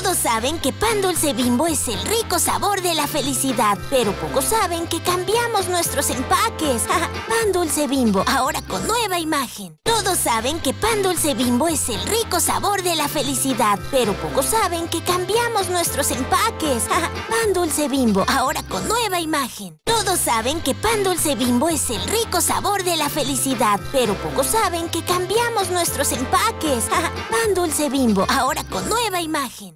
Todos saben que Pan Dulce Bimbo es el rico sabor de la felicidad, pero pocos saben que cambiamos nuestros empaques. Pan Dulce Bimbo, ahora con nueva imagen. Todos saben que Pan Dulce Bimbo es el rico sabor de la felicidad, pero pocos saben que cambiamos nuestros empaques. Pan Dulce Bimbo, ahora con nueva imagen. Todos saben que Pan Dulce Bimbo es el rico sabor de la felicidad, pero pocos saben que cambiamos nuestros empaques. Pan Dulce Bimbo, ahora con nueva imagen.